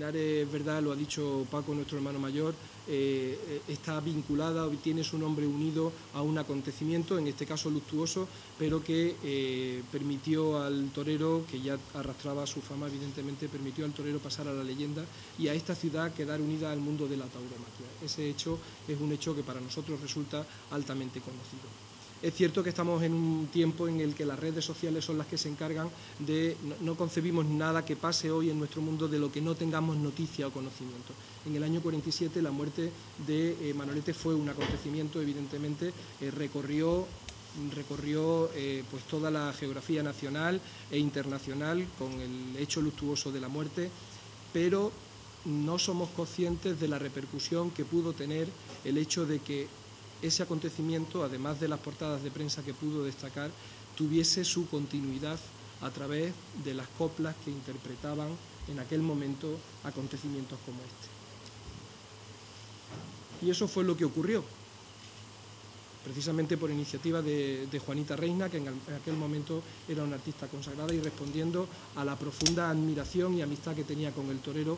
Linares, es verdad, lo ha dicho Paco, nuestro hermano mayor, está vinculada o tiene su nombre unido a un acontecimiento, en este caso luctuoso, pero que permitió al torero, que ya arrastraba su fama, evidentemente, permitió al torero pasar a la leyenda y a esta ciudad quedar unida al mundo de la tauromaquia. Ese hecho es un hecho que para nosotros resulta altamente conocido. Es cierto que estamos en un tiempo en el que las redes sociales son las que se encargan de... No concebimos nada que pase hoy en nuestro mundo de lo que no tengamos noticia o conocimiento. En el año 47 la muerte de Manolete fue un acontecimiento, evidentemente, recorrió pues toda la geografía nacional e internacional con el hecho luctuoso de la muerte, pero no somos conscientes de la repercusión que pudo tener el hecho de que ese acontecimiento, además de las portadas de prensa que pudo destacar, tuviese su continuidad a través de las coplas que interpretaban en aquel momento acontecimientos como este. Y eso fue lo que ocurrió, precisamente por iniciativa de Juanita Reina, que en aquel momento era una artista consagrada, y respondiendo a la profunda admiración y amistad que tenía con el torero,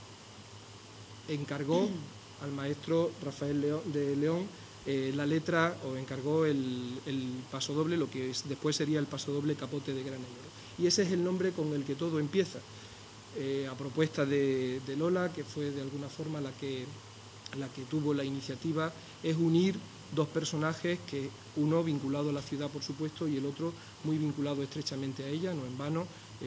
encargó al maestro Rafael de León la letra, o encargó el pasodoble, lo que después sería el pasodoble Capote de Gran Añoro. Y ese es el nombre con el que todo empieza, a propuesta de Lola, que fue de alguna forma la que tuvo la iniciativa, es unir dos personajes, que uno vinculado a la ciudad, por supuesto, y el otro muy vinculado estrechamente a ella, no en vano.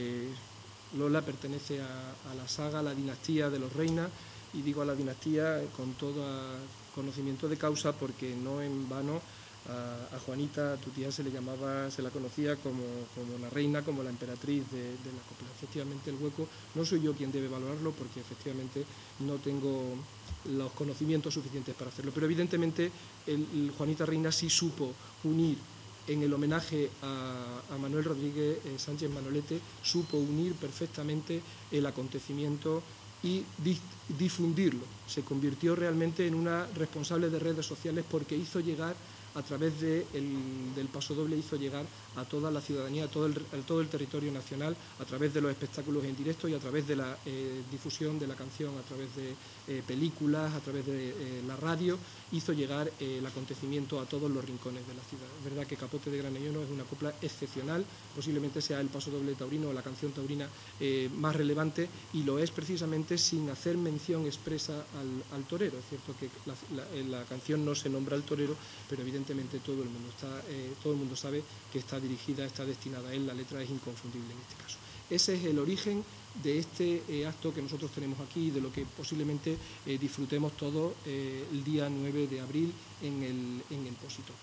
Lola pertenece a la saga, a la dinastía de los Reina, y digo a la dinastía con todo conocimiento de causa, porque no en vano a Juanita, a tu tía, se la conocía como la reina, como la emperatriz de la copla. Efectivamente, el hueco no soy yo quien debe valorarlo, porque efectivamente no tengo los conocimientos suficientes para hacerlo, pero evidentemente Juanita Reina sí supo unir, en el homenaje a Manuel Rodríguez Sánchez Manolete, supo unir perfectamente el acontecimiento y difundirlo. Se convirtió realmente en una responsable de redes sociales, porque hizo llegar, a través del pasodoble, hizo llegar a toda la ciudadanía, a todo el territorio nacional, a través de los espectáculos en directo y a través de la difusión de la canción, a través de películas, a través de la radio, hizo llegar el acontecimiento a todos los rincones de la ciudad. Es verdad que Capote de Gran Añoro es una copla excepcional, posiblemente sea el pasodoble taurino o la canción taurina más relevante, y lo es precisamente sin hacer mención expresa al torero. Es cierto que la canción no se nombra al torero, pero evidentemente todo el mundo sabe que está dirigida, está destinada a él. La letra es inconfundible en este caso. Ese es el origen de este acto que nosotros tenemos aquí y de lo que posiblemente disfrutemos todos el día 9 de abril en el Pósito.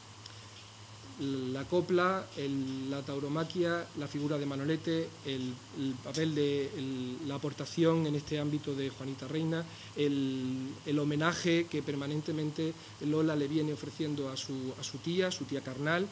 La copla, la tauromaquia, la figura de Manolete, el papel de la aportación en este ámbito de Juanita Reina, el homenaje que permanentemente Lola le viene ofreciendo a su tía carnal,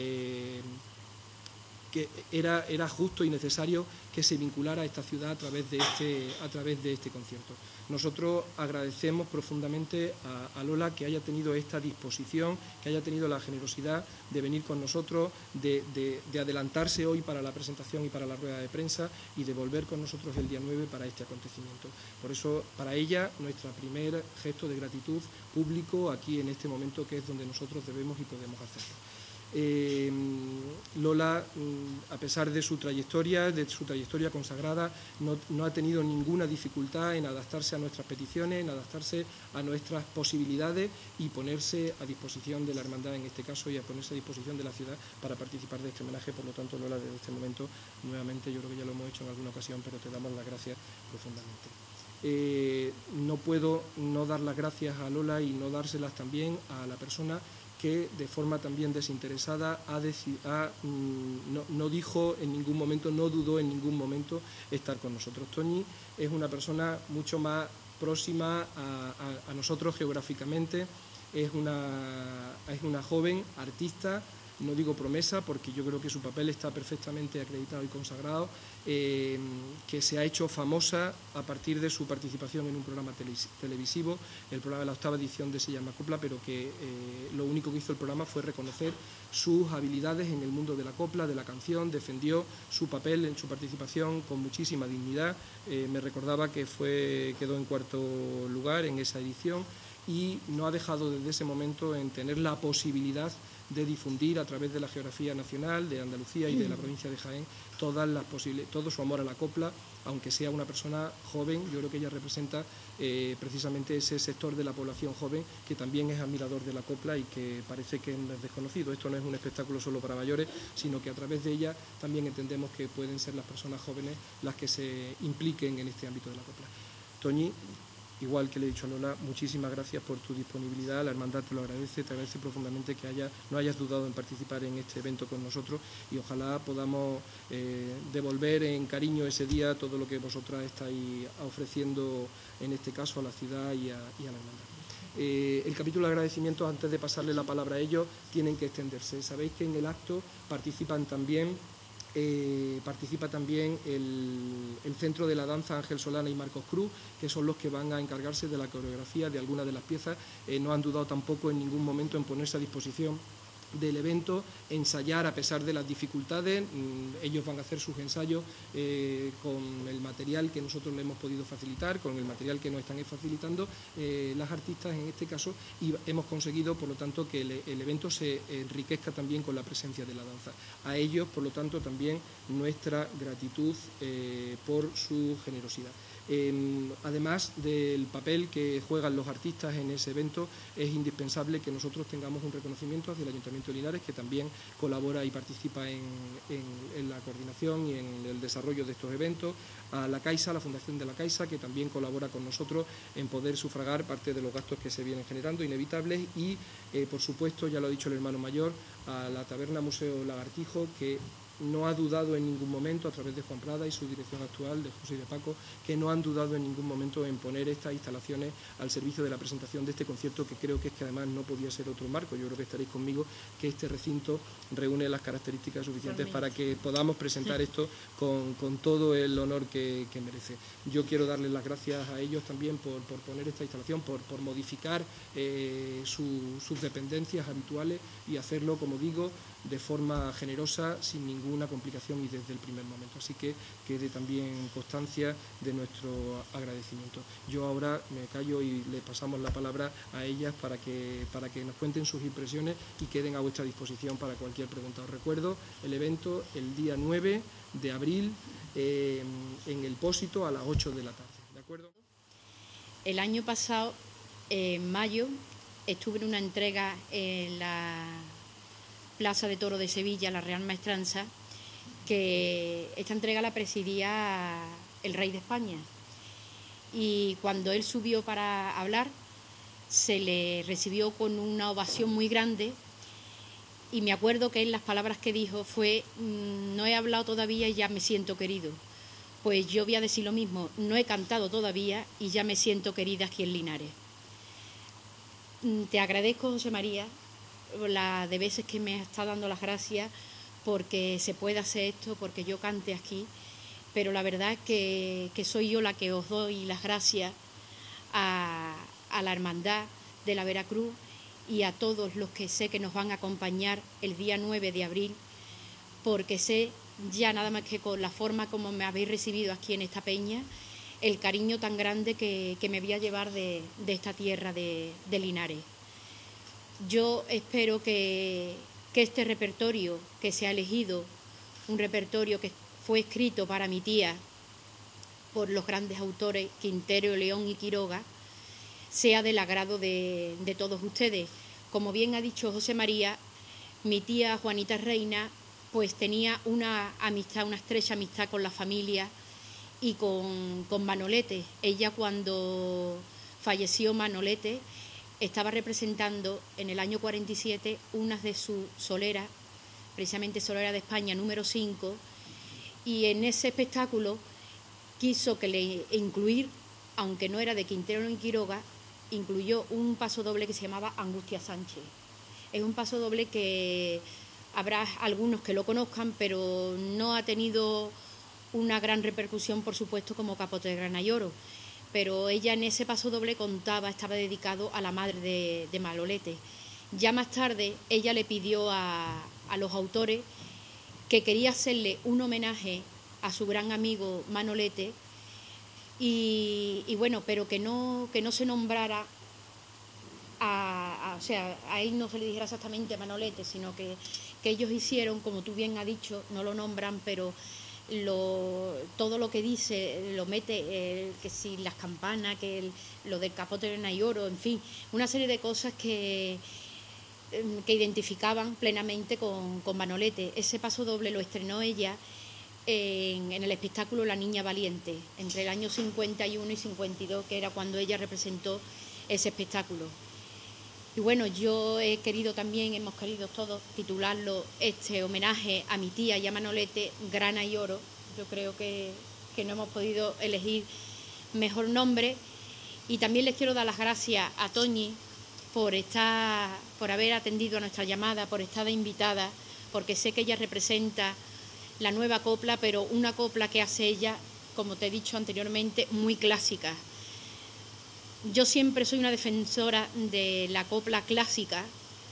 que era justo y necesario que se vinculara a esta ciudad a través de este concierto. Nosotros agradecemos profundamente a Lola que haya tenido esta disposición, que haya tenido la generosidad de venir con nosotros, de adelantarse hoy para la presentación y para la rueda de prensa, y de volver con nosotros el día 9 para este acontecimiento. Por eso, para ella, nuestro primer gesto de gratitud público aquí en este momento, que es donde nosotros debemos y podemos hacerlo. Lola, a pesar de su trayectoria consagrada, no ha tenido ninguna dificultad en adaptarse a nuestras peticiones, en adaptarse a nuestras posibilidades y ponerse a disposición de la hermandad en este caso, y a ponerse a disposición de la ciudad para participar de este homenaje. Por lo tanto, Lola, desde este momento, nuevamente, yo creo que ya lo hemos hecho en alguna ocasión, pero te damos las gracias profundamente. No puedo no dar las gracias a Lola y no dárselas también a la persona que de forma también desinteresada no dijo en ningún momento, no dudó en ningún momento estar con nosotros. Toñi es una persona mucho más próxima a nosotros geográficamente, es una joven artista no digo promesa, porque yo creo que su papel está perfectamente acreditado y consagrado, que se ha hecho famosa a partir de su participación en un programa televisivo, el programa de la 8ª edición de Se llama Copla, pero que lo único que hizo el programa fue reconocer sus habilidades en el mundo de la copla, de la canción, defendió su papel en su participación con muchísima dignidad. Me recordaba que quedó en 4º lugar en esa edición y no ha dejado desde ese momento en tener la posibilidad de difundir a través de la geografía nacional, de Andalucía y de la provincia de Jaén, todo su amor a la copla, aunque sea una persona joven. Yo creo que ella representa precisamente ese sector de la población joven que también es admirador de la copla y que parece que es desconocido. Esto no es un espectáculo solo para mayores, sino que a través de ella también entendemos que pueden ser las personas jóvenes las que se impliquen en este ámbito de la copla. Toñi, igual que le he dicho a Lola, muchísimas gracias por tu disponibilidad, la hermandad te lo agradece, te agradece profundamente que no hayas dudado en participar en este evento con nosotros y ojalá podamos devolver en cariño ese día todo lo que vosotras estáis ofreciendo, en este caso a la ciudad y a la hermandad. El capítulo de agradecimientos, antes de pasarle la palabra a ellos, tienen que extenderse. Sabéis que en el acto participa también el Centro de la Danza Ángel Solana y Marcos Cruz, que son los que van a encargarse de la coreografía de algunas de las piezas. No han dudado tampoco en ningún momento en ponerse a disposición del evento, ensayar a pesar de las dificultades. Ellos van a hacer sus ensayos con el material que nosotros le hemos podido facilitar, con el material que nos están facilitando las artistas en este caso, y hemos conseguido, por lo tanto, que el evento se enriquezca también con la presencia de la danza. A ellos, por lo tanto, también nuestra gratitud por su generosidad. Además del papel que juegan los artistas en ese evento, es indispensable que nosotros tengamos un reconocimiento hacia el Ayuntamiento de Linares, que también colabora y participa en la coordinación y en el desarrollo de estos eventos, a la Caixa, la Fundación de la Caixa, que también colabora con nosotros en poder sufragar parte de los gastos que se vienen generando, inevitables, y por supuesto, ya lo ha dicho el hermano mayor, a la Taberna Museo Lagartijo, que no ha dudado en ningún momento, a través de Juan Prada y su dirección actual, de José y de Paco, que no han dudado en ningún momento en poner estas instalaciones al servicio de la presentación de este concierto, que creo que es que además no podía ser otro marco. Yo creo que estaréis conmigo que este recinto reúne las características suficientes para que podamos presentar esto con todo el honor que merece. Yo quiero darles las gracias a ellos también por poner esta instalación, por modificar sus dependencias habituales y hacerlo, como digo, de forma generosa, sin ninguna complicación y desde el primer momento. Así que quede también constancia de nuestro agradecimiento. Yo ahora me callo y le pasamos la palabra a ellas para que nos cuenten sus impresiones y queden a vuestra disposición para cualquier pregunta. Os recuerdo el evento el día 9 de abril en el Pósito a las 8 de la tarde. ¿De acuerdo? El año pasado, en mayo, estuve en una entrega en la Plaza de Toro de Sevilla, la Real Maestranza, que esta entrega la presidía el rey de España. Y cuando él subió para hablar, se le recibió con una ovación muy grande, y me acuerdo que él, las palabras que dijo fue: no he hablado todavía y ya me siento querido. Pues yo voy a decir lo mismo, no he cantado todavía y ya me siento querida aquí en Linares. Te agradezco, José María, la de veces que me está dando las gracias porque se puede hacer esto, porque yo cante aquí, pero la verdad es que soy yo la que os doy las gracias a la Hermandad de la Veracruz y a todos los que sé que nos van a acompañar el día 9 de abril, porque sé ya nada más que con la forma como me habéis recibido aquí en esta peña, el cariño tan grande que me voy a llevar de esta tierra de Linares. Yo espero que este repertorio que se ha elegido, un repertorio que fue escrito para mi tía por los grandes autores Quintero, León y Quiroga, sea del agrado de todos ustedes. Como bien ha dicho José María, mi tía Juanita Reina pues tenía una amistad, una estrecha amistad con la familia y con Manolete. Ella, cuando falleció Manolete, estaba representando en el año 47 unas de sus soleras, precisamente Solera de España número 5, y en ese espectáculo quiso que le incluir, aunque no era de Quintero ni Quiroga, incluyó un paso doble que se llamaba Angustia Sánchez. Es un paso doble que habrá algunos que lo conozcan, pero no ha tenido una gran repercusión, por supuesto, como Capote de Grana y Oro. Pero ella en ese pasodoble estaba dedicado a la madre de Manolete. Ya más tarde ella le pidió a los autores que quería hacerle un homenaje a su gran amigo Manolete y bueno, pero que no se nombrara o sea, a él no se le dijera exactamente Manolete, sino que ellos hicieron, como tú bien has dicho, no lo nombran, pero todo lo que dice lo mete, que si las campanas, lo del Capote de Grana y Oro, en fin, una serie de cosas que identificaban plenamente con Manolete. Ese pasodoble lo estrenó ella en el espectáculo La Niña Valiente, entre el año 51 y 52, que era cuando ella representó ese espectáculo. Y bueno, yo hemos querido todos titularlo este homenaje a mi tía y a Manolete, Grana y Oro. Yo creo que no hemos podido elegir mejor nombre. Y también les quiero dar las gracias a Toñi por haber atendido a nuestra llamada, por estar de invitada, porque sé que ella representa la nueva copla, pero una copla que hace ella, como te he dicho anteriormente, muy clásica. Yo siempre soy una defensora de la copla clásica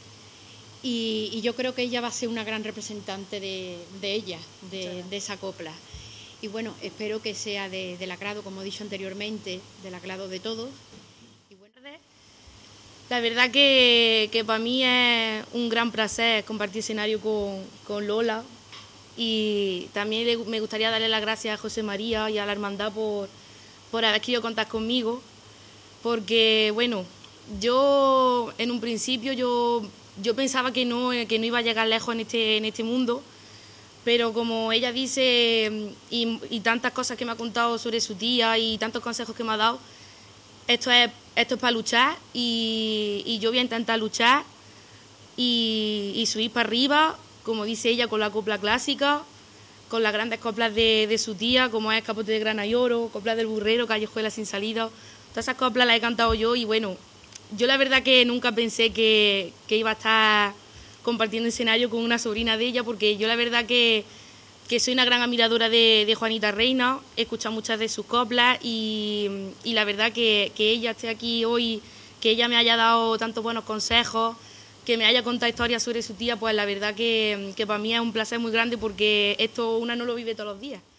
y yo creo que ella va a ser una gran representante de esa copla. Y bueno, espero que sea del agrado, como he dicho anteriormente, del agrado de todos. Y bueno, la verdad que para mí es un gran placer compartir escenario con Lola, y también me gustaría darle las gracias a José María y a la Hermandad por haber querido contar conmigo. Porque, bueno, yo en un principio yo pensaba que no iba a llegar lejos en este mundo, pero como ella dice, y tantas cosas que me ha contado sobre su tía y tantos consejos que me ha dado, esto es para luchar, y yo voy a intentar luchar y subir para arriba, como dice ella, con la copla clásica, con las grandes coplas de su tía, como es Capote de Grana y Oro, Coplas del Burrero, Callejuela sin salida. Todas esas coplas las he cantado yo y bueno, yo la verdad que nunca pensé que iba a estar compartiendo escenario con una sobrina de ella, porque yo la verdad que soy una gran admiradora de Juanita Reina, he escuchado muchas de sus coplas y la verdad que ella esté aquí hoy, que ella me haya dado tantos buenos consejos, que me haya contado historias sobre su tía, pues la verdad que para mí es un placer muy grande, porque esto una no lo vive todos los días.